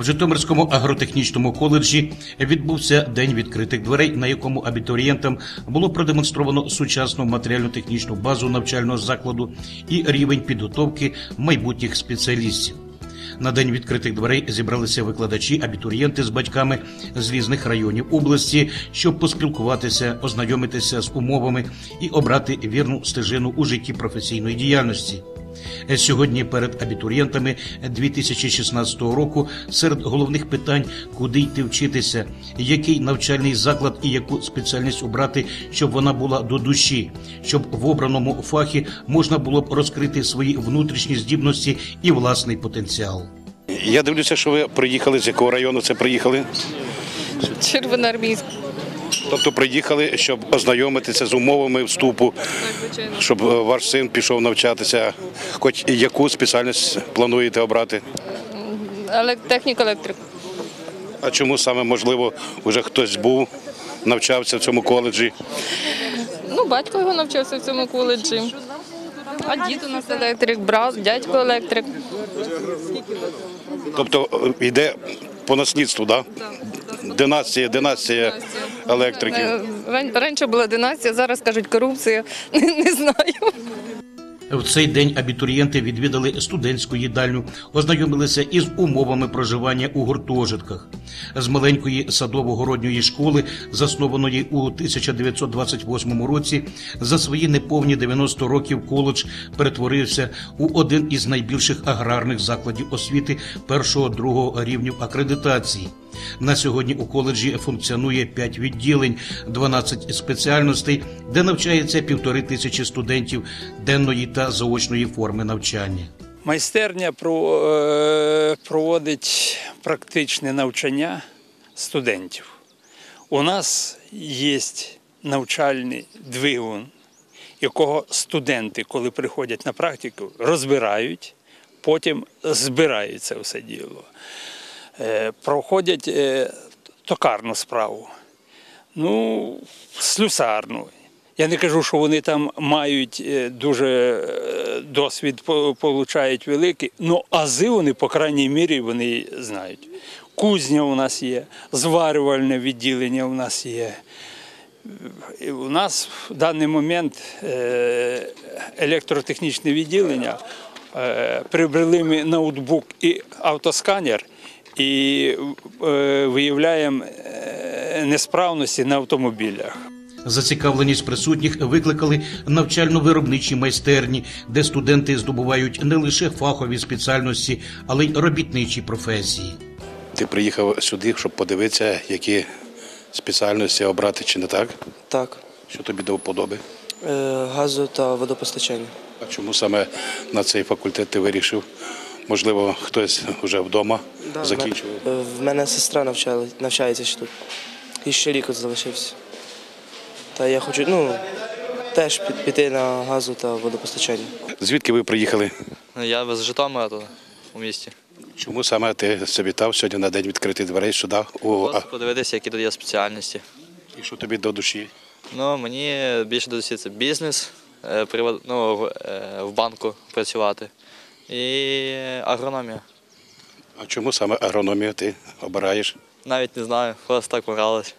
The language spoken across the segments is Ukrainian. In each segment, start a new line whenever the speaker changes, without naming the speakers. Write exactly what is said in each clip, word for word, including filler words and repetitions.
В Житомирському агротехнічному коледжі відбувся День відкритих дверей, на якому абітурієнтам було продемонстровано сучасну матеріально-технічну базу навчального закладу і рівень підготовки майбутніх спеціалістів. На День відкритих дверей зібралися викладачі, абітурієнти з батьками з різних районів області, щоб поспілкуватися, ознайомитися з умовами і обрати вірну стежину у житті професійної діяльності. Сьогодні перед абітурієнтами дві тисячі шістнадцятого року серед головних питань – куди йти вчитися, який навчальний заклад і яку спеціальність обрати, щоб вона була до душі, щоб в обраному фахі можна було б розкрити свої внутрішні здібності і власний потенціал.
Я дивлюся, що ви приїхали, з якого району це приїхали?
Червоноармійськ.
Тобто приїхали, щоб ознайомитися з умовами вступу, щоб ваш син пішов навчатися. Хоч яку спеціальність плануєте обрати?
Технік-електрик.
А чому саме, можливо, вже хтось був, навчався в цьому коледжі?
Ну, батько його навчався в цьому коледжі. А дід у нас електрик, брат, дядько електрик.
Тобто йде по наслідству, так? Да? Династія, династія електриків.
Раніше була династія, зараз кажуть корупція, не знаю.
В цей день абітурієнти відвідали студентську їдальню, ознайомилися із умовами проживання у гуртожитках. З маленької садово-городньої школи, заснованої у тисяча дев'ятсот двадцять восьмому році, за свої неповні дев'яносто років коледж перетворився у один із найбільших аграрних закладів освіти першого-другого рівнів акредитації. На сьогодні у коледжі функціонує п'ять відділень, дванадцять спеціальностей, де навчається півтори тисячі студентів денної та заочної форми навчання.
Майстерня проводить практичне навчання студентів. У нас є навчальний двигун, якого студенти, коли приходять на практику, розбирають, потім збирають це все діло. Проходять токарну справу, ну, слюсарну. Я не кажу, що вони там мають дуже досвід, получають великий, але ази вони, по крайній мірі, вони знають. Кузня у нас є, зварювальне відділення у нас є. І у нас в даний момент електротехнічне відділення, прибрали ми ноутбук і автосканер, і виявляємо несправності на автомобілях.
Зацікавленість присутніх викликали навчально-виробничі майстерні, де студенти здобувають не лише фахові спеціальності, але й робітничі професії.
Ти приїхав сюди, щоб подивитися, які спеціальності обрати, чи не так?
Так.
Що тобі до вподоби?
Е, газу та водопостачання.
А чому саме на цей факультет ти вирішив? Можливо, хтось вже вдома
Да,
закінчував?
В мене сестра навчала, навчається ще тут. І ще рік залишився. Та я хочу, ну, теж піти на газу та водопостачання.
Звідки ви приїхали?
Я з Житомира тут, у місті.
Чому саме ти завітав сьогодні на День відкритих дверей сюди? У...
Просто подивитися, які тут є спеціальності.
І що тобі до душі?
Ну, мені більше до душі це бізнес, ну, в банку працювати і агрономія.
А чому саме агрономію ти обираєш?
Навіть не знаю, просто так погралось.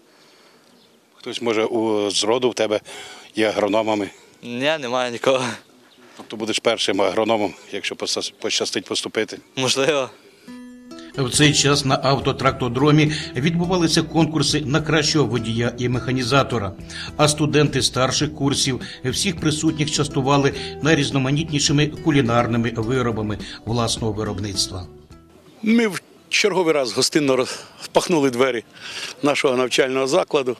Хтось, може, у зроду в тебе є агрономами?
Ні, немає нікого.
Тобто будеш першим агрономом, якщо пощастить поступити?
Можливо.
В цей час на автотрактодромі відбувалися конкурси на кращого водія і механізатора, а студенти старших курсів всіх присутніх частували найрізноманітнішими кулінарними виробами власного виробництва.
Ми в черговий раз гостинно розпахнули двері нашого навчального закладу.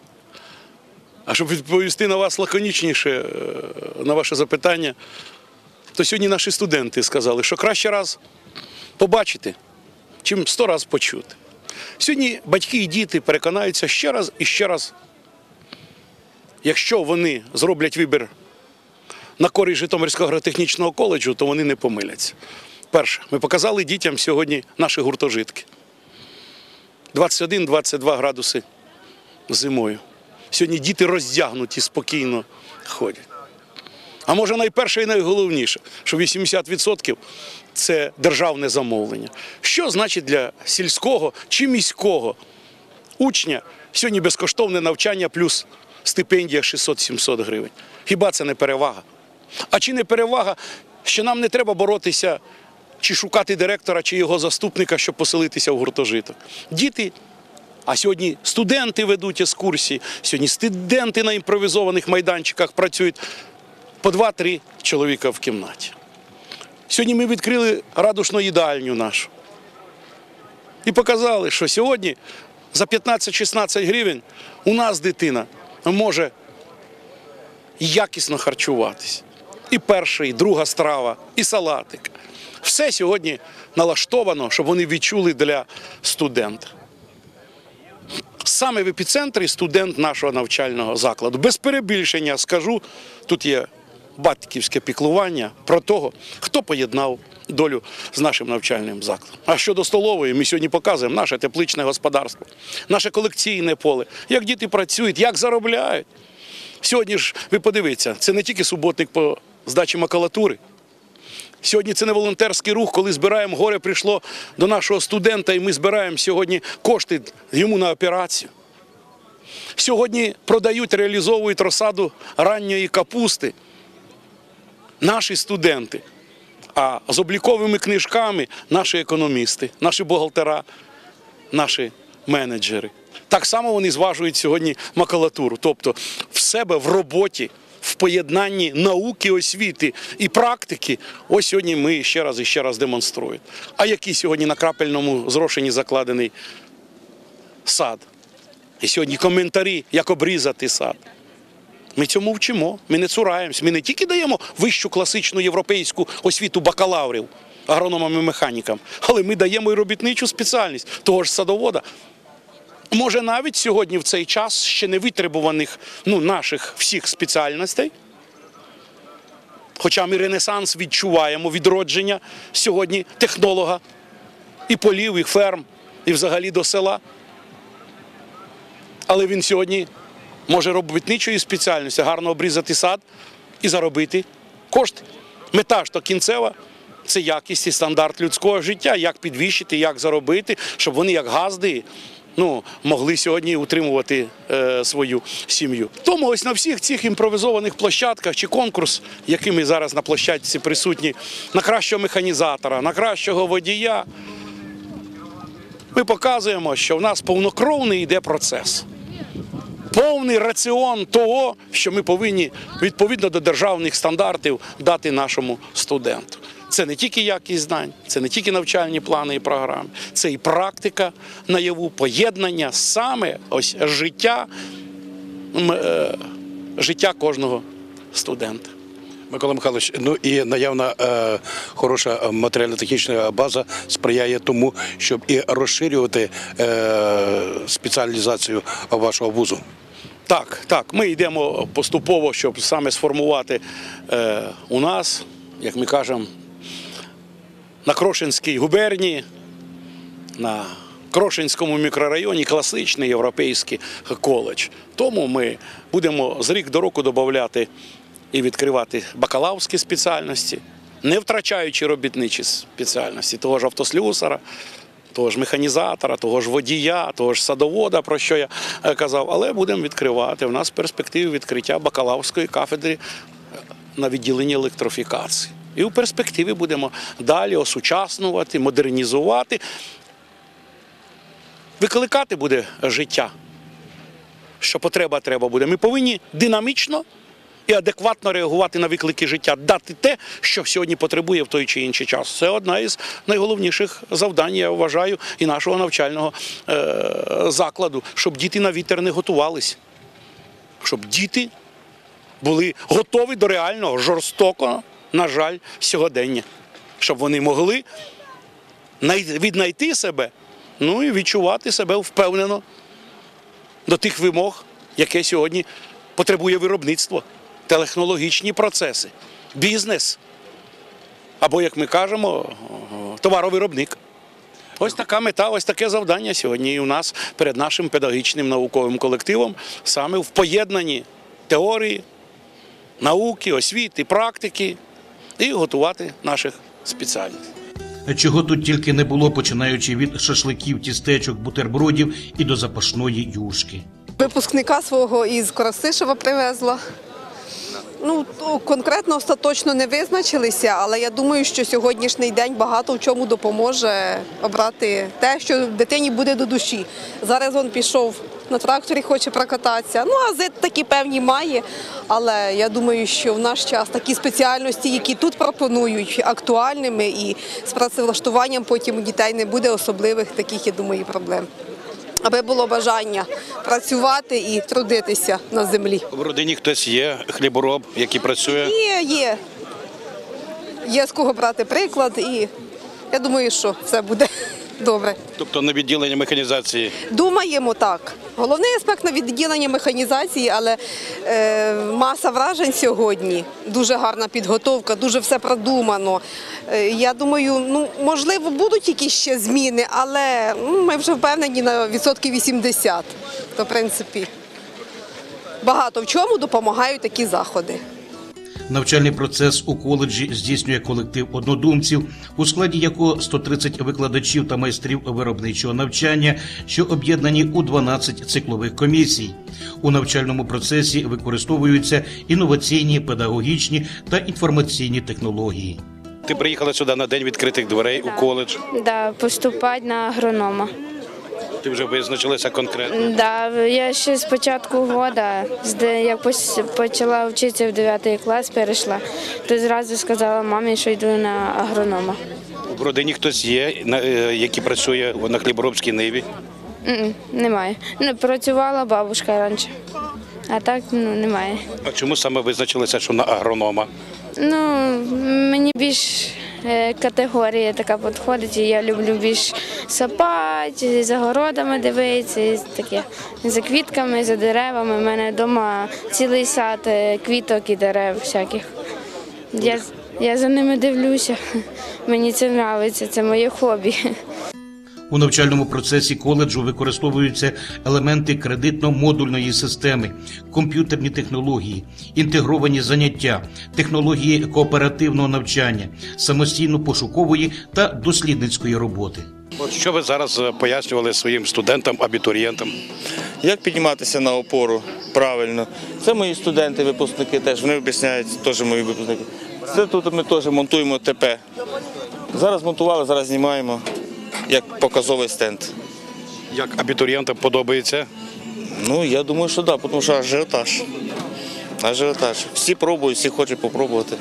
А щоб відповісти на вас лаконічніше, на ваше запитання, то сьогодні наші студенти сказали, що краще раз побачити, чим сто раз почути. Сьогодні батьки і діти переконаються ще раз і ще раз, якщо вони зроблять вибір на користь Житомирського агротехнічного коледжу, то вони не помиляться. Перше, ми показали дітям сьогодні наші гуртожитки. двадцять один - двадцять два градуси зимою. Сьогодні діти роздягнуті, спокійно ходять. А може найперше і найголовніше, що вісімдесят відсотків – це державне замовлення. Що значить для сільського чи міського учня сьогодні безкоштовне навчання плюс стипендія шістсот-сімсот гривень? Хіба це не перевага? А чи не перевага, що нам не треба боротися чи шукати директора, чи його заступника, щоб поселитися в гуртожиток? Діти, а сьогодні студенти ведуть екскурсії, сьогодні студенти на імпровізованих майданчиках працюють по два-три чоловіка в кімнаті. Сьогодні ми відкрили радушну їдальню нашу і показали, що сьогодні за п'ятнадцять-шістнадцять гривень у нас дитина може якісно харчуватись. І перша, і друга страва, і салатик. Все сьогодні налаштовано, щоб вони відчули для студента. Саме в епіцентрі студент нашого навчального закладу. Без перебільшення скажу, тут є батьківське піклування про того, хто поєднав долю з нашим навчальним закладом. А щодо столової, ми сьогодні показуємо наше тепличне господарство, наше колекційне поле, як діти працюють, як заробляють. Сьогодні ж, ви подивіться, це не тільки суботник по здачі макулатури. Сьогодні це не волонтерський рух, коли збираємо, горе прийшло до нашого студента, і ми збираємо сьогодні кошти йому на операцію. Сьогодні продають, реалізовують розсаду ранньої капусти наші студенти, а з обліковими книжками наші економісти, наші бухгалтера, наші менеджери. Так само вони зважують сьогодні макулатуру, тобто в себе в роботі, в поєднанні науки, освіти і практики, ось сьогодні ми ще раз і ще раз демонструємо. А який сьогодні на крапельному зрошенні закладений сад? І сьогодні коментарі, як обрізати сад. Ми цьому вчимо, ми не цураємось. Ми не тільки даємо вищу класичну європейську освіту бакалаврів, агрономам і механікам, але ми даємо і робітничу спеціальність того ж садовода. Може навіть сьогодні в цей час ще не витребуваних ну, наших всіх спеціальностей, хоча ми ренесанс відчуваємо, відродження сьогодні технолога і полів, і ферм, і взагалі до села. Але він сьогодні може робітничої спеціальності гарно обрізати сад і заробити кошти. Мета ж то кінцева – це якість і стандарт людського життя, як підвищити, як заробити, щоб вони як газди ну, могли сьогодні утримувати е, свою сім'ю. Тому ось на всіх цих імпровізованих площадках чи конкурс, який ми зараз на площадці присутні, на кращого механізатора, на кращого водія, ми показуємо, що в нас повнокровний йде процес. Повний раціон того, що ми повинні відповідно до державних стандартів дати нашому студенту. Це не тільки якість знань, це не тільки навчальні плани і програми, це і практика наяву, поєднання саме ось життя, е, життя кожного студента.
Микола Михайлович, ну і наявна е, хороша матеріально-технічна база сприяє тому, щоб і розширювати е, спеціалізацію вашого вузу.
Так, так, ми йдемо поступово, щоб саме сформувати е, у нас, як ми кажемо, на Крошинській губернії, на Крошинському мікрорайоні класичний європейський коледж. Тому ми будемо з рік до року додавати і відкривати бакалаврські спеціальності, не втрачаючи робітничі спеціальності, того ж автослюсара, того ж механізатора, того ж водія, того ж садовода, про що я казав, але будемо відкривати. У нас в перспективі відкриття бакалаврської кафедри на відділенні електрофікації. І в перспективі будемо далі осучаснювати, модернізувати. Викликати буде життя, що потреба треба буде. Ми повинні динамічно і адекватно реагувати на виклики життя, дати те, що сьогодні потребує в той чи інший час. Це одна із найголовніших завдань, я вважаю, і нашого навчального е- закладу, щоб діти на вітер не готувалися, щоб діти були готові до реального, жорстокого, на жаль, сьогодення, щоб вони могли віднайти себе, ну і відчувати себе впевнено до тих вимог, яке сьогодні потребує виробництво, технологічні процеси, бізнес, або, як ми кажемо, товаровиробник. Ось така мета, ось таке завдання сьогодні і у нас перед нашим педагогічним науковим колективом, саме в поєднанні теорії, науки, освіти, практики і готувати наших спеціальностей.
Чого тут тільки не було, починаючи від шашликів, тістечок, бутербродів і до запашної юшки.
Випускника свого із Коростишева привезла. Ну, конкретно, остаточно не визначилися, але я думаю, що сьогоднішній день багато в чому допоможе обрати те, що дитині буде до душі. Зараз він пішов на тракторі, хоче прокататися. Ну, а зит такі певні має, але я думаю, що в наш час такі спеціальності, які тут пропонують, актуальними і з працевлаштуванням потім у дітей не буде особливих таких, я думаю, проблем. Аби було бажання працювати і трудитися на землі.
В родині хтось є, хлібороб, який працює?
Є, є. Є з кого брати приклад і я думаю, що все буде добре.
Тобто на відділення механізації?
Думаємо так. Головний аспект на відділення механізації, але е, маса вражень сьогодні. Дуже гарна підготовка, дуже все продумано. Е, я думаю, ну, можливо, будуть якісь ще зміни, але ну, ми вже впевнені на відсотків вісімдесят. То, в принципі, багато в чому допомагають такі заходи.
Навчальний процес у коледжі здійснює колектив однодумців, у складі якого сто тридцять викладачів та майстрів виробничого навчання, що об'єднані у дванадцять циклових комісій. У навчальному процесі використовуються інноваційні, педагогічні та інформаційні технології.
Ти приїхала сюди на день відкритих дверей у коледж.
Да, поступати на агронома.
Ти вже визначилася конкретно?
Да, я ще з початку року, як почала вчитися в дев'ятий клас, перейшла, то зразу сказала мамі, що йду на агронома.
В родині хтось є, який працює на хліборобській ниві?
Н-н, немає. Ну, працювала бабушка раніше, а так ну, немає.
А чому саме визначилася, що на агронома?
Ну, мені більш категорія така підходить, і я люблю більш сапати, за городами дивитися, і таке. За квітками, за деревами. У мене вдома цілий сад квіток і дерев всяких. Я, я за ними дивлюся, мені це подобається, це моє хобі.
У навчальному процесі коледжу використовуються елементи кредитно-модульної системи, комп'ютерні технології, інтегровані заняття, технології кооперативного навчання, самостійно-пошукової та дослідницької роботи.
От що ви зараз пояснювали своїм студентам, абітурієнтам?
Як підніматися на опору правильно? Це мої студенти, випускники теж, вони об'ясняють, теж мої випускники. Це тут ми теж монтуємо ТП. Зараз монтували, зараз знімаємо. Як показовий стенд.
Як абітурієнтам подобається?
Ну, я думаю, що так, да, тому що ажіотаж. Ажіотаж. Всі пробують, всі хочуть спробувати.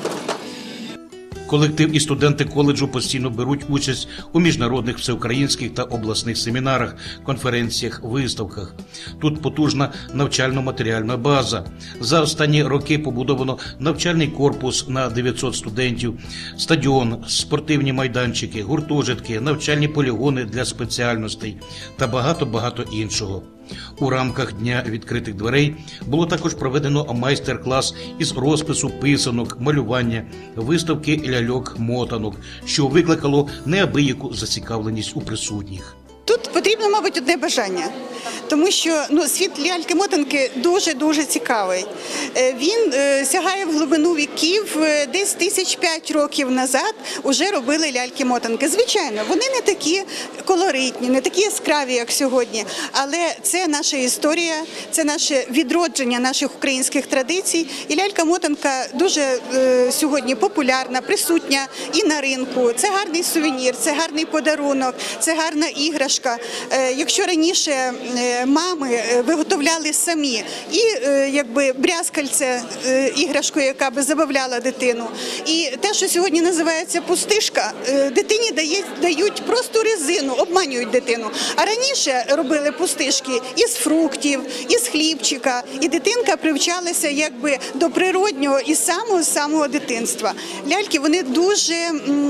Колектив і студенти коледжу постійно беруть участь у міжнародних, всеукраїнських та обласних семінарах, конференціях, виставках. Тут потужна навчально-матеріальна база. За останні роки побудовано навчальний корпус на дев'ятсот студентів, стадіон, спортивні майданчики, гуртожитки, навчальні полігони для спеціальностей та багато-багато іншого. У рамках Дня відкритих дверей було також проведено майстер-клас із розпису писанок, малювання, виставки ляльок-мотанок, що викликало неабияку зацікавленість у присутніх.
Тут потрібно, мабуть, одне бажання, тому що ну, світ ляльки-мотанки дуже-дуже цікавий. Він е, сягає в глибину віків, десь тисяч п'ять років назад вже робили ляльки-мотанки. Звичайно, вони не такі колоритні, не такі яскраві, як сьогодні, але це наша історія, це наше відродження наших українських традицій. І лялька-мотанка дуже е, сьогодні популярна, присутня і на ринку. Це гарний сувенір, це гарний подарунок, це гарна іграшка. Якщо раніше мами виготовляли самі і якби брязкальце, іграшку, яка би забавляла дитину, і те, що сьогодні називається пустишка, дитині дають просто резину, обманюють дитину. А раніше робили пустишки із фруктів, із хлібчика, і дитинка привчалася якби до природнього і самого-самого дитинства. Ляльки, вони дуже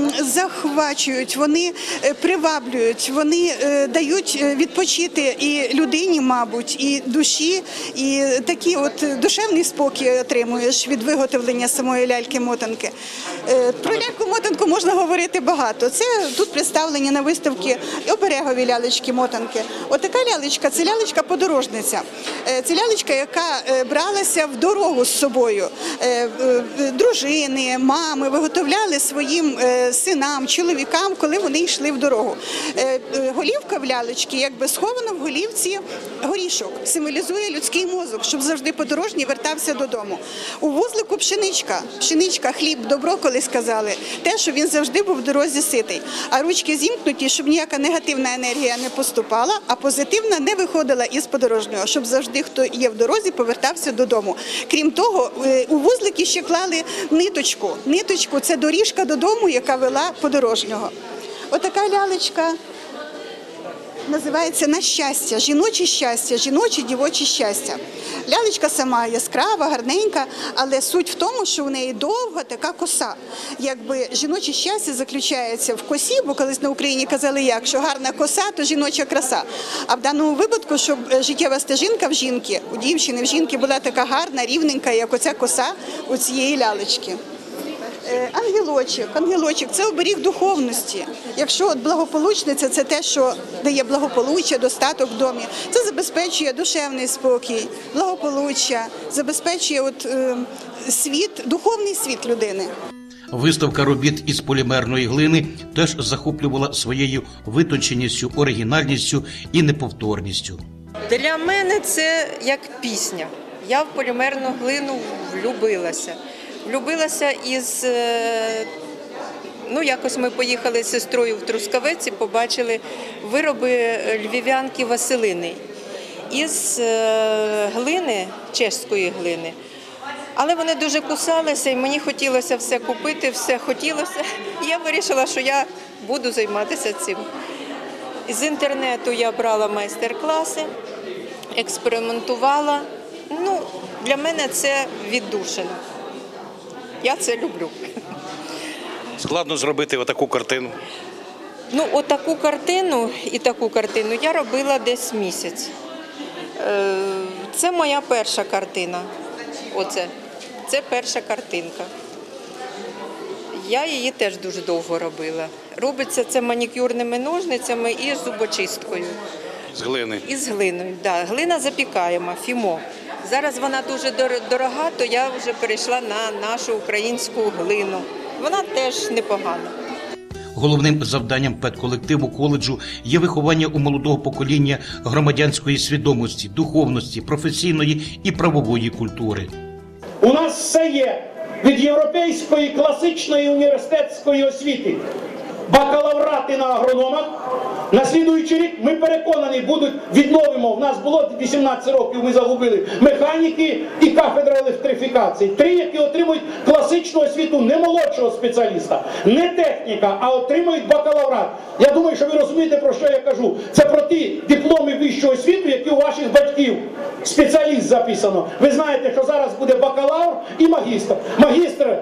захвачують, вони приваблюють, вони дають відпочити і людині, мабуть, і душі, і такий от душевний спокій отримуєш від виготовлення самої ляльки-мотанки. Про ляльку-мотанку можна говорити багато. Це тут представлені на виставці оберегові лялечки-мотанки. Отака лялечка – це лялечка-подорожниця. Це лялечка, яка бралася в дорогу з собою. Дружини, мами виготовляли своїм синам, чоловікам, коли вони йшли в дорогу. Голівка в лялечці, якби схована в голівці горішок, символізує людський мозок, щоб завжди подорожній вертався додому. У вузлику пшеничка, пшеничка, хліб, добро, коли сказали, те, що він завжди був в дорозі ситий. А ручки зімкнуті, щоб ніяка негативна енергія не поступала, а позитивна не виходила із подорожнього, щоб завжди, хто є в дорозі, повертався додому. Крім того, у вузлики ще клали ниточку. Ниточку – це доріжка додому, яка вела подорожнього. Отака лялечка називається «На щастя», жіноче щастя, жіноче дівоче щастя. Лялечка сама яскрава, гарненька, але суть в тому, що в неї довга така коса. Якби жіноче щастя заключається в косі, бо колись на Україні казали як, що гарна коса – то жіноча краса. А в даному випадку, щоб життєва стежинка в жінки, у дівчини, в жінки була така гарна, рівненька, як оця коса у цієї лялечки. Ангелочок. Ангелочок – це оберіг духовності. Якщо от благополучниця – це те, що дає благополуччя, достаток в домі. Це забезпечує душевний спокій, благополуччя, забезпечує от, е, світ, духовний світ людини.
Виставка робіт із полімерної глини теж захоплювала своєю витонченістю, оригінальністю і неповторністю.
Для мене це як пісня. Я в полімерну глину влюбилася. Влюбилася із, ну якось ми поїхали з сестрою в Трускавець і побачили вироби львів'янки Василини із глини, чеської глини. Але вони дуже кусалися і мені хотілося все купити, все хотілося. І я вирішила, що я буду займатися цим. З інтернету я брала майстер-класи, експериментувала. Ну, для мене це віддушина. Я це люблю.
Складно зробити отаку картину?
Ну, отаку картину і таку картину я робила десь місяць. Це моя перша картина. Оце. Це перша картинка. Я її теж дуже довго робила. Робиться це манікюрними ножницями і зубочисткою.
З глини? І
з глиною, так. Да. Глина запікаєма, фімо. Зараз вона дуже дорога, то я вже перейшла на нашу українську глину. Вона теж непогана.
Головним завданням педколективу коледжу є виховання у молодого покоління громадянської свідомості, духовності, професійної і правової культури.
У нас все є від європейської класичної університетської освіти. Бакалаврати на агрономах. На слідуючий рік, ми переконані, будуть, відновимо, в нас було вісімнадцять років, ми загубили, механіки і кафедра електрифікації. Три, які отримують класичну освіту не молодшого спеціаліста, не техніка, а отримують бакалаврат. Я думаю, що ви розумієте, про що я кажу. Це про ті дипломи вищої освіти, які у ваших батьків. Спеціаліст записано. Ви знаєте, що зараз буде бакалавр і магістр. Магістр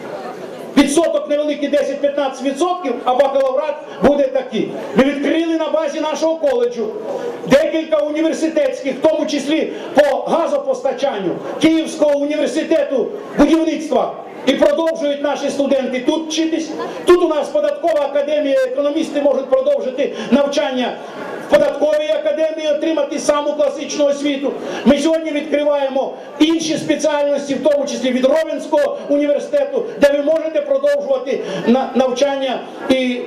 відсоток невеликий десять-п'ятнадцять відсотків, а бакалаврат буде такий. Ми відкрили на базі нашого коледжу декілька університетських, в тому числі по газопостачанню Київського університету будівництва. І продовжують наші студенти тут вчитись. Тут у нас податкова академія, економісти можуть продовжити навчання в податковій академії, отримати саму класичну освіту. Ми сьогодні відкриваємо інші спеціальності, в тому числі від Ровенського університету, де ви можете продовжувати навчання і,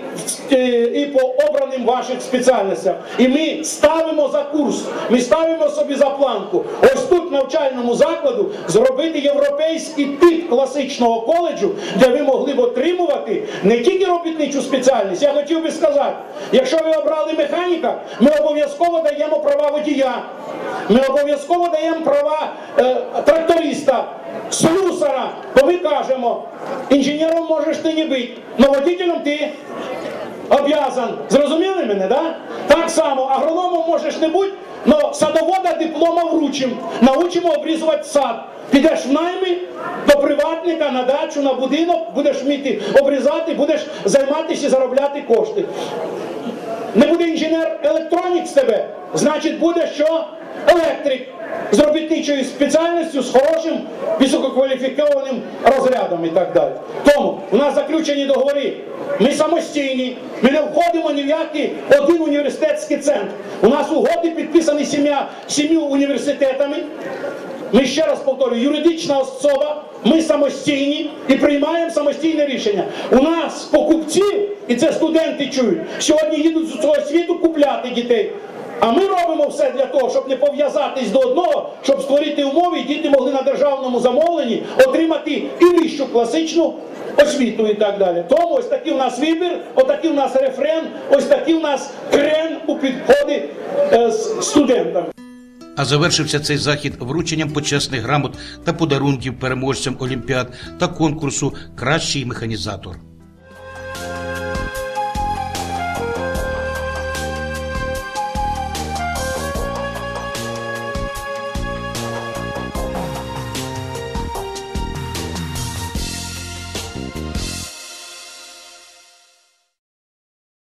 і по обраним ваших спеціальностях. І ми ставимо за курс, ми ставимо собі за планку, ось тут в навчальному закладу зробити європейський тип класичного коледжу, де ви могли б отримувати не тільки робітничу спеціальність. Я хотів би сказати, якщо ви обрали механіка, ми обов'язково даємо права водія, ми обов'язково даємо права е, тракториста, слюсара, бо ми кажемо, інженером можеш ти не бути, але водителем ти обов'язан. Зрозуміли мене, да? Так само, агрономом можеш не бути, але садовода диплома вручимо, научимо обрізувати сад. Підеш в найми до приватника, на дачу, на будинок, будеш вміти обрізати, будеш займатися і заробляти кошти. Не буде інженер електронік з тебе, значить буде що? Електрик з робітничою спеціальністю, з хорошим висококваліфікованим розрядом і так далі. Тому у нас заключені договори, ми самостійні, ми не входимо ні в який один університетський центр. У нас угоди підписані сім'я, сім'ю університетами. Ми ще раз повторюю, юридична особа, ми самостійні і приймаємо самостійне рішення. У нас покупці, і це студенти чують, сьогодні їдуть з усього світу купляти дітей. А ми робимо все для того, щоб не пов'язатись до одного, щоб створити умови, і діти могли на державному замовленні отримати і вищу класичну освіту і так далі. Тому ось такий у нас вибір, ось такий у нас рефрен, ось такий у нас крен у підході е, з студентами.
А завершився цей захід врученням почесних грамот та подарунків переможцям олімпіад та конкурсу «Кращий механізатор».